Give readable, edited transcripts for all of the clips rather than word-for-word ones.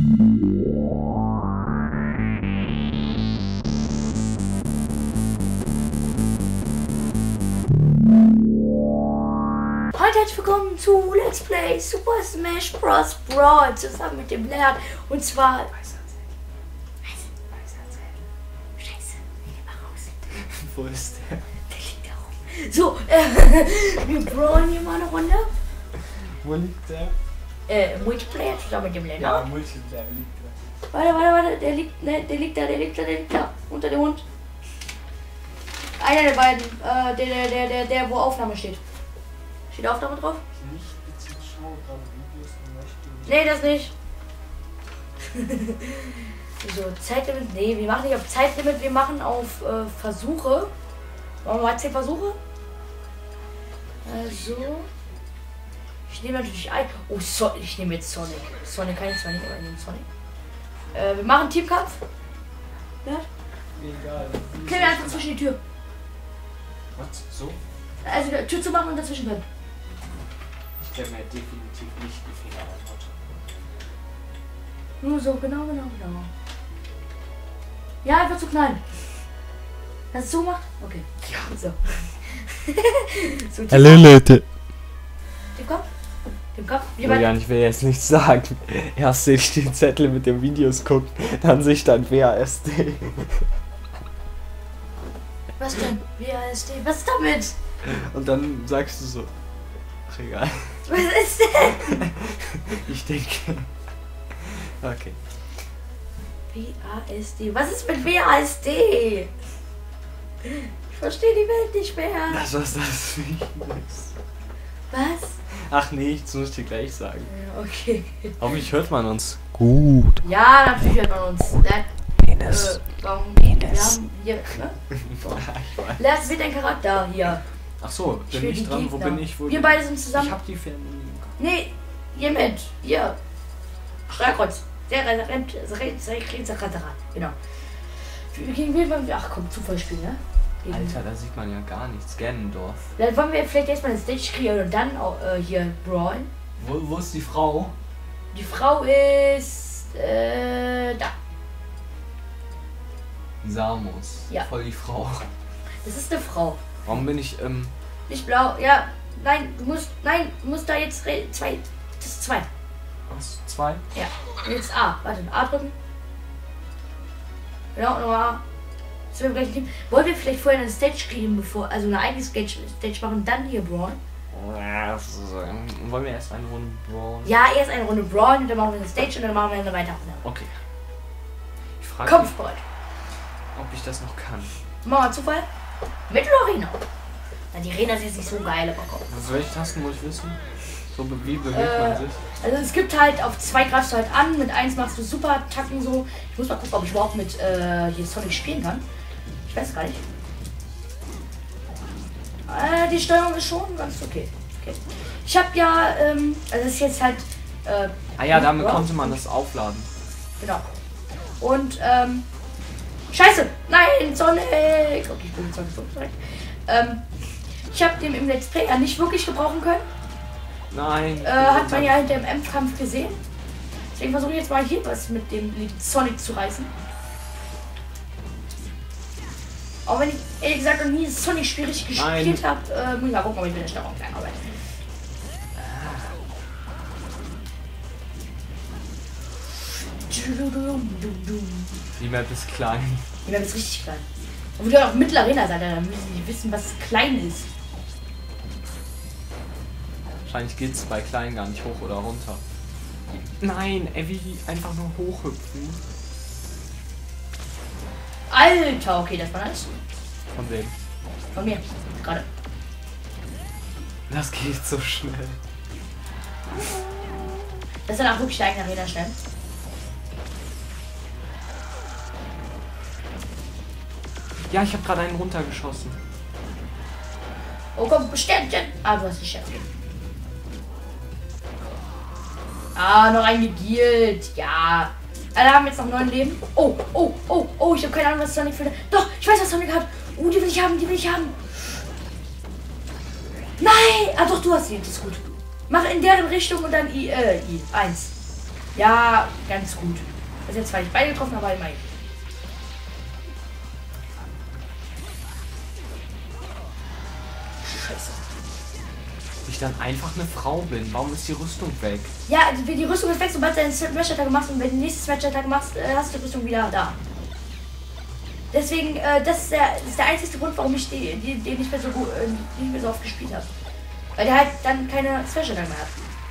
Heute herzlich willkommen zu Let's Play Super Smash Bros. Brawl zusammen mit dem Lern. Und zwar... Scheiße, geh mal raus. Wo ist der? Der liegt da rum. So, wir brawlen hier mal eine Runde. Wo liegt der? Multiplayer zusammen mit dem Lern. Ja, Multiplayer liegt der. Warte, der liegt, ne, der liegt da. Unter dem Hund. Einer der beiden, der wo Aufnahme steht. Steht Aufnahme drauf? Nicht, ich schaue gerade Videos und möchte nicht. Nee, das nicht. So, Zeitlimit, nee, wir machen nicht auf Zeitlimit, wir machen auf Versuche. Machen wir mal 10 Versuche. So. Ich nehme natürlich ein. Oh, ich nehme jetzt Sonic. Sonic kann ich zwar nicht, aber ich nehme Sonic. Wir machen Teamkampf. Ja? Egal. Klemme einfach zwischen die Tür. Was? So? Also die Tür zu machen und dazwischen drin. Ich klemme mir definitiv nicht die Finger an. Nur so, genau. Ja, einfach zu knallen. Hast du es so gemacht? Okay. Ja, so. So, Hallo Leute. Dem Kopf. Julian, ich will jetzt nichts sagen. Erst sehe ich den Zettel mit den Videos gucken, dann sehe ich dann WASD. Was denn? WASD? Was ist damit? Und dann sagst du so. Ach, egal. Was ist denn? Ich denke. Okay. WASD. Was ist mit WASD? Ich verstehe die Welt nicht mehr. Das, was das für ist. Was? Ach nee, das muss ich dir gleich sagen. Ja, okay. Hoffentlich hört man uns gut. Ja, natürlich hört man uns. Penis. Warum? Penis. Wir haben hier, ne? Ich weiß. Lars wird ein Charakter hier. Ach so, bin ich dran? Wo bin ich? Wo wir beide sind zusammen. Ich hab die Ferne. Nee, hier mit. Hier. Steuerkreuz. Genau. Gegen wen wollen wir? Ach komm, Zufallspiel, ne? Gegen Alter, da sieht man ja gar nichts. Ganondorf. Dann wollen wir vielleicht erstmal eine Stage kreieren und dann hier brawlen. Wo ist die Frau? Die Frau ist da. Samus. Ja. Voll die Frau. Das ist eine Frau. Warum bin ich Nicht blau. Ja, nein, du musst da jetzt zwei. Das ist 2. was? 2? Ja. Und jetzt A. Warte, A drücken. Genau, nochmal A. Das wir gleich ein Team. Wollen wir vielleicht vorher eine Stage kriegen, also eine eigene Stage machen und dann hier brawlen? Wollen wir erst eine Runde brawlen? Ja, erst eine Runde brawlen und dann machen wir eine Stage und dann machen wir eine weitere Runde. Okay. Ich frage Komm, mich, Freund. ob ich das noch kann. Machen wir Zufall. Mit Lorena. Na, die Arena ist jetzt nicht so geil, aber komm. Also welche Tasten muss ich wissen? So wie bewegt man sich? Also es gibt halt, auf 2 greifst du halt an, mit 1 machst du Super-Attacken so. Ich muss mal gucken, ob ich überhaupt mit hier Sonic spielen kann. Ich weiß gar nicht. Die Steuerung ist schon ganz okay. Ich habe ja, also das ist jetzt halt... Ah ja, damit konnte man das aufladen. Genau. Und, Scheiße! Nein, Sonic! Okay, ich bin mit Sonic zurück. Ich habe den im Let's Play ja nicht wirklich gebrauchen können. Nein. Hat man ja hinter dem M-Kampf gesehen. Deswegen versuche ich jetzt mal hier was mit dem Sonic zu reißen. Auch wenn ich ehrlich gesagt noch nie das Sonic-Spiel richtig gespielt habe, muss ich mal gucken, ob ich mit der Steuerung klein arbeite. Die Map ist klein. Die Map ist richtig klein. Und wir auch Mittelarena sein, dann müssen die wissen, was klein ist. Wahrscheinlich geht es bei klein gar nicht hoch oder runter. Nein, ey, wie einfach nur hochhüpfen. Alter, okay, das war nice. Von wem? Von mir, gerade. Das geht so schnell. Das ist dann auch wirklich der eigene Arena schnell. Ja, ich habe gerade einen runtergeschossen. Oh komm, Sternchen. Ah, du hast die Sternchen. Ah, noch ein gegielt. Ja. Alle haben jetzt noch 9 Leben. Oh, ich habe keine Ahnung, was Sonic für... Doch, ich weiß, was Sonic hat. Oh, die will ich haben. Nein! Ah doch, du hast sie, das ist gut. Mach in deren Richtung und dann I1. Ja, ganz gut. Das ist jetzt zwar nicht beide getroffen, aber immerhin. Scheiße. Ich dann einfach eine Frau bin. Warum ist die Rüstung weg? Ja, also die Rüstung ist weg, sobald du einen Smash-Attack machst und wenn du den nächsten Smash-Attack machst, hast du die Rüstung wieder da. Deswegen, das ist der einzige Grund, warum ich den nicht mehr so gut, nicht mehr so oft gespielt habe. Weil der halt dann keine Smash-Attack mehr hat.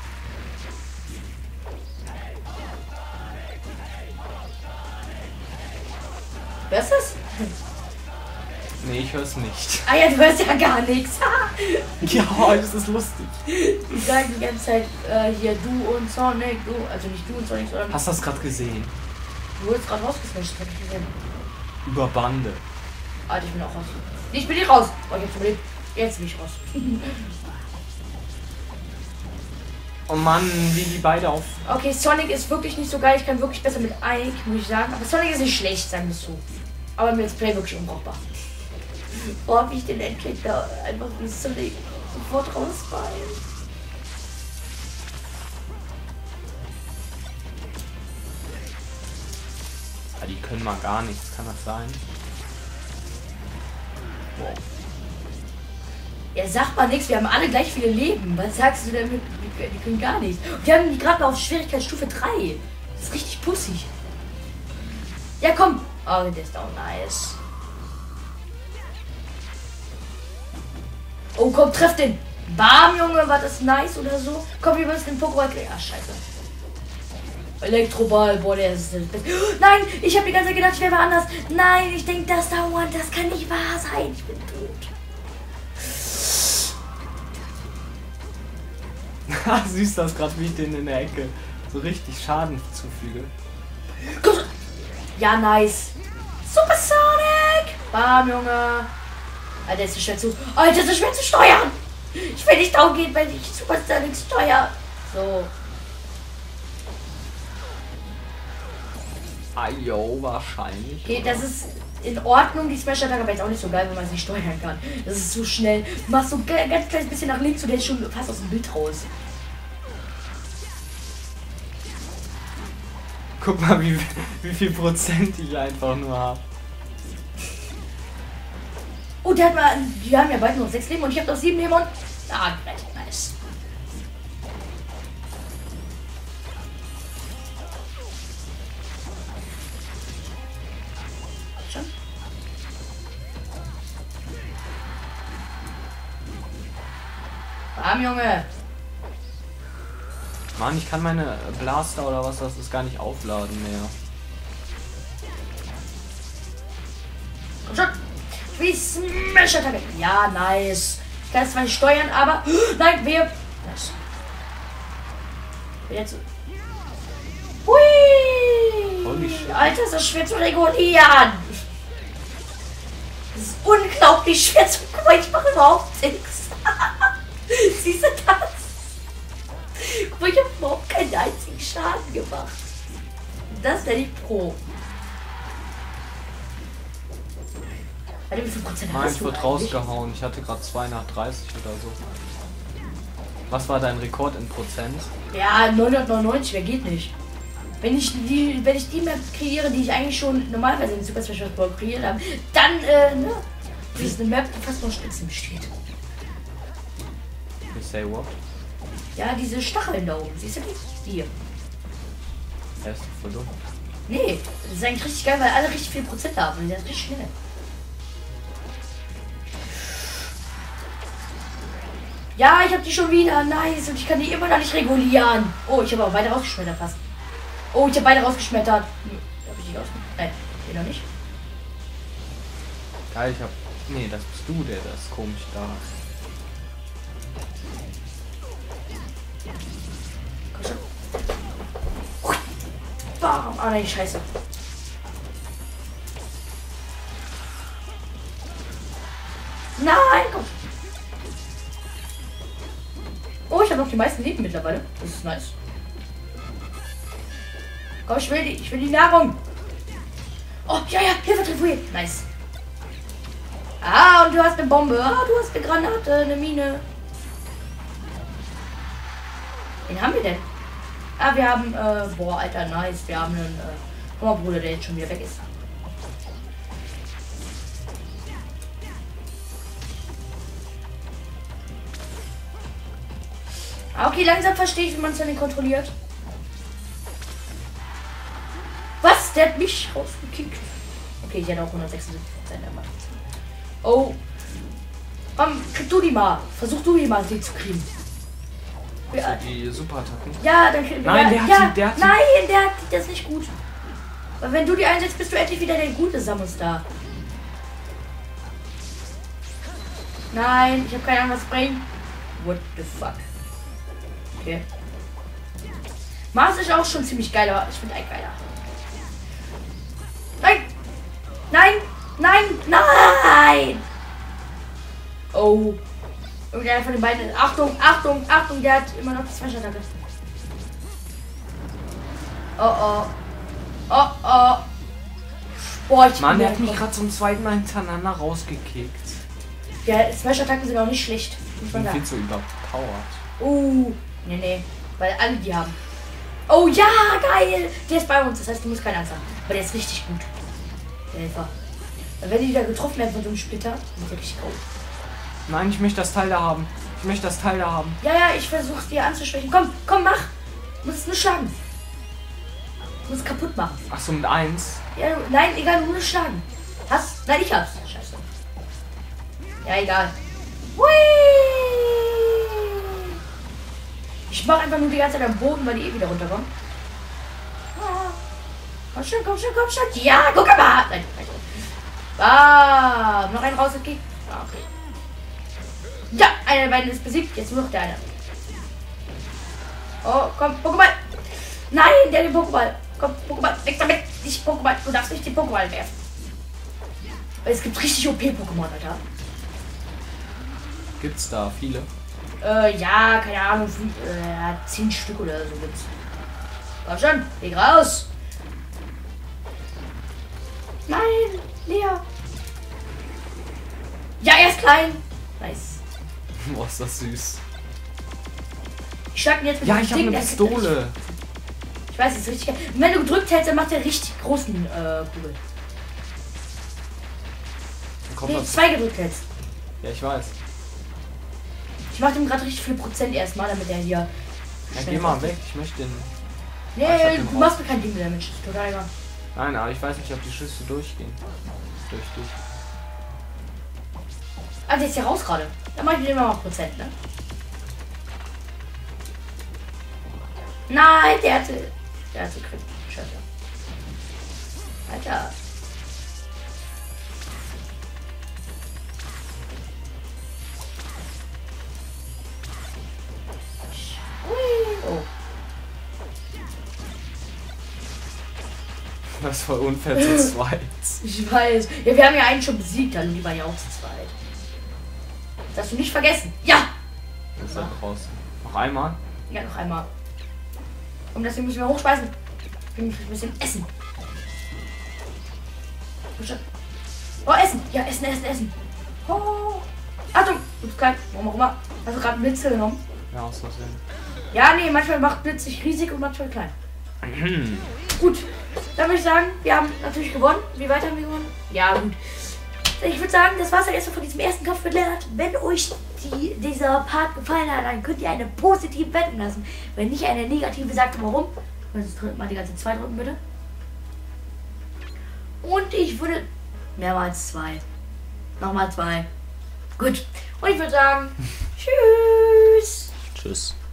Hörst du es? Nee, ich hör's nicht. Ah ja, du hörst ja gar nichts. Ja, das ist lustig. Die sagen die ganze Zeit, hier du und Sonic, du, also nicht du und Sonic, sondern Hast du das gerade gesehen? du wurdest gerade rausgesmashed, hab ich gesehen. Über Bande. Alter, ich bin auch raus. Nee, ich bin nicht raus. Oh, ich hab's überlebt. Jetzt bin ich raus. Oh Mann, wie die beide auf... Okay, Sonic ist wirklich nicht so geil. Ich kann wirklich besser mit Ike, muss ich sagen. Aber Sonic ist nicht schlecht, sagen wir es so. Aber mir ist Play wirklich unbrauchbar. Boah, wie ich den endlich da einfach wie Sonic sofort rausfallen. Ja, die können mal gar nichts, kann das sein? Wow. Ja, sag mal nichts, wir haben alle gleich viele Leben. Was sagst du damit? Die können gar nichts. Und die haben die gerade mal auf Schwierigkeitsstufe 3. Das ist richtig pussig. Ja, komm. Oh, der ist auch nice. Oh, komm, treff den. Bam, Junge, war das nice oder so? Komm, wir müssen den Pokéball kriegen. Ach, scheiße. Elektroball, boah, der ist das Beste. Nein, ich habe die ganze Zeit gedacht, ich wäre anders. Nein, ich denke das dauernd. Das kann nicht wahr sein. Ich bin tot. Süß das gerade, wie ich den in der Ecke so richtig Schaden zufüge. Ja, nice. Super Sonic. Bam, Junge. Alter, ist so schwer zu... Alter, ist so schwer zu steuern. Ich will nicht down gehen, wenn ich Super Sonic steuere. So. Ayo, wahrscheinlich. Okay, das ist in Ordnung, die Smash Attack, aber jetzt auch nicht so geil, wenn man es nicht steuern kann. Das ist zu schnell. Du machst so ein ganz kleines bisschen nach links und der ist schon fast aus dem Bild raus. Guck mal, wie viel Prozent ich einfach nur habe. Oh, der hat mal... Die haben ja beide noch 6 Leben und ich habe noch 7 Leben und... Ah, nice. Schon? Bam, Junge. Mann, ich kann meine Blaster oder was das ist gar nicht aufladen mehr. Komm schon. Wie Smash-Attacke. Ja, nice. Ich kann es zwar nicht steuern, aber... Nein, wir... Nice. Jetzt... Hui! Holy shit. Alter, ist das schwer zu regulieren. Das ist unglaublich schwer zu... Guck mal, ich mache überhaupt nichts. Siehst du das? Guck mal, ich habe überhaupt keinen einzigen Schaden gemacht. Das nenne ich Pro. Warte, wie viel Prozent Nein, hast ich du wurde eigentlich? rausgehauen. Ich hatte gerade 2 nach 30 oder so. Was war dein Rekord in Prozent? Ja, 999, wer geht nicht. Wenn ich die Map kreiere, die ich eigentlich schon normalerweise in Super Smash Bros. Kreiert habe, dann, ne? Das ist eine Map, die fast nur Spitzen besteht. You say what? Ja, diese Stacheln da oben, siehst du die? Hier. Er ist voll dumm. Nee, das ist eigentlich richtig geil, weil alle richtig viel Prozent haben. Und der ist richtig schnell. Ja, ich habe die schon wieder. Nice. Und ich kann die immer noch nicht regulieren. Oh, ich habe auch beide rausgeschmettert fast. Oh, ich habe beide rausgeschmettert. Nee, hab ich nicht rausgeschmettert. Nein, den noch nicht. Geil, ich hab... Nee, das bist du, der das komisch da hat. Komm schon. Bam. Ah, nein, scheiße. Nein, komm. Oh, ich habe noch die meisten Leben mittlerweile. Das ist nice. Komm, ich will die Nahrung. Oh, ja, Hilfe, Trifouille. Nice. Ah, und du hast eine Bombe. Ah, du hast eine Granate, eine Mine. Wen haben wir denn? Ah, wir haben, boah, Alter, nice. Wir haben einen Bruder, der jetzt schon wieder weg ist. Ah, okay, langsam verstehe ich, wie man es dann kontrolliert. Was? Der hat mich rausgekickt. Okay, ich hatte auch 176% der Macht. Oh. Komm, krieg du die mal. Versuch du die mal zu kriegen. Ja. Die Superattacken. Ja, dann kriegen wir. Nein, der hat die. Nein, der ist nicht gut. Weil wenn du die einsetzt, bist du endlich wieder der gute Samus da. Nein, ich habe keine Ahnung, was bringt. What the fuck? Okay. Mars ist auch schon ziemlich geil, aber ich finde ein geiler. Nein! Nein! Nein! Nein! Oh. Irgendeiner von den beiden. Achtung, Achtung, Achtung, der hat immer noch die Special-Attacke. Oh oh. Oh oh. Boah, Mann, der hat mich gerade zum zweiten Mal hintereinander rausgekickt. Ja, Special-Attacken sind auch nicht schlecht. Ich bin viel zu überpowered. Nee. Weil alle die haben. Oh ja, geil! Der ist bei uns, das heißt, du musst keine Angst haben. Aber der ist richtig gut. Der Helfer. Wenn die wieder getroffen werden von so einem Splitter, dann ist der richtig gut. Nein, ich möchte das Teil da haben. Ich möchte das Teil da haben. Ja, ich versuche dir anzuschwächen. Komm, mach! Du musst es nur schlagen. Du musst es kaputt machen. Ach so, mit 1? Ja, nein, egal, du musst schlagen. Hast? Nein, ich hab's. Scheiße. Ja, egal. Hui! Ich mach einfach nur die ganze Zeit am Boden, weil die eh wieder runterkommen. Ah. Komm schon. Ja, guck mal! Nein. Ah, noch einen rausgekickt. Ah, okay. Ja, einer der beiden ist besiegt. Jetzt nur noch der eine. Oh, komm, Pokéball. Nein, der hat den Pokéball. Komm, Pokéball. Weg damit. Nicht Pokéball. Du darfst nicht den Pokéball werfen. Weil es gibt richtig OP-Pokémon, Alter. Gibt's da viele? Ja, keine Ahnung. 10 Stück oder so gibt's. Komm schon, leg raus. Nein, Lea. Ja, er ist klein. Nice. Boah, ist das süß. Ich schlag ihn jetzt mit ja, dem ich habe eine Pistole. Ich weiß, das ist richtig geil. Und wenn du gedrückt hältst, dann macht er richtig großen Kugel. Nee, 2 gedrückt hältst. Ja, ich weiß. Ich mach dem gerade richtig viel Prozent erstmal, damit er hier. Ja, geh mal weg, ich möchte den. Nee, du machst mir kein Ding mehr, Mensch. Total egal. Nein, aber ich weiß nicht, ob die Schüsse durchgehen. Durch dich. Ah, der ist ja raus gerade. Dann mach ich mir mal Prozent, ne? Nein, der hatte Crit. Scheiße. Alter. Oh. Das ist voll unfair zu zweit. Ich weiß. Ja, wir haben ja einen schon besiegt, dann die waren ja auch zu zweit. Das hast du nicht vergessen. Ja! Das ist da draußen. Noch einmal? Ja, noch einmal. Und deswegen müssen wir hochspeisen. Wir müssen ein bisschen essen. Oh, Essen! Ja, Essen! Oh! Achtung! Du bist klein. Warum auch immer. Hast du gerade einen Blitz genommen? Ja, aus Versehen. Ja, nee, manchmal macht Blitz sich riesig und manchmal klein. Gut, dann würde ich sagen, wir haben natürlich gewonnen. Wie weit haben wir gewonnen? Ja, gut. Ich würde sagen, das war es ja erstmal von diesem ersten Kampf mit Lennart. Wenn euch dieser Part gefallen hat, dann könnt ihr eine positive Wertung lassen. Wenn nicht eine negative, sagt warum. Also mal die ganze 2 drücken, bitte. Und ich würde mehrmals 2. Nochmal 2. Gut. Und ich würde sagen, tschüss. Tschüss.